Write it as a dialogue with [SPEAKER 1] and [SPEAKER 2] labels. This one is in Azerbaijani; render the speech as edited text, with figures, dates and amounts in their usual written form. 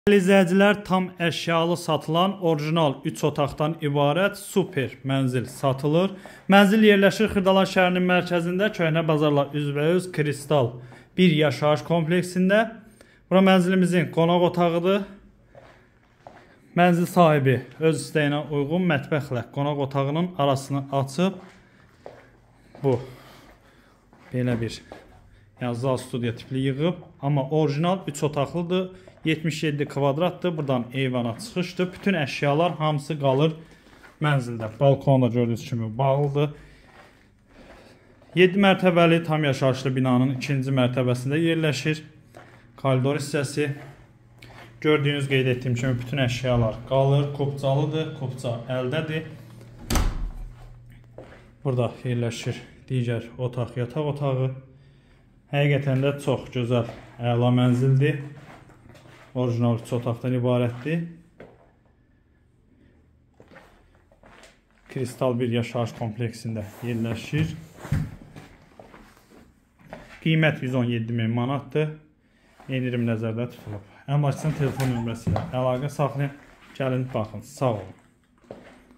[SPEAKER 1] İzləyicilər, tam əşyalı satılan orijinal 3 otaqdan ibarət super mənzil satılır. Mənzil yerləşir Xırdalan şəhərinin mərkəzində, Köhnə Bazarla üzbəüz Kristal bir yaşayış kompleksində. Bura mənzilimizin qonaq otağıdır. Mənzil sahibi öz istəyinə uyğun mətbəxlə qonaq otağının arasını açıb bu belə bir zal studiya tipli yığıb. Amma orijinal 3 otaqlıdır. 77 kvadratdır. Buradan eyvana çıxışdır. Bütün əşyalar hamısı qalır mənzildə. Balkonda gördüyünüz kimi bağlıdır. 7 mərtəbəli tam yaşayışlı binanın 2-ci mərtəbəsində yerləşir. Koridor hissəsi. Gördüyünüz qeyd etdiyim kimi bütün əşyalar qalır. Kupcalıdır. Kupca əldədir. Burada yerləşir digər otaq, yataq otağı. Həqiqətən də çox gözəl, əla mənzildir. Orijinal 3 otaqdan ibarətdir. Kristal bir yaşayış kompleksində yerləşir. Qiymət 117.000 manatdır. Endirim nəzərdə tutulub. Əmlakçının telefon nömrəsi ilə əlaqə saxlayın. Gəlin, baxın. Sağ olun.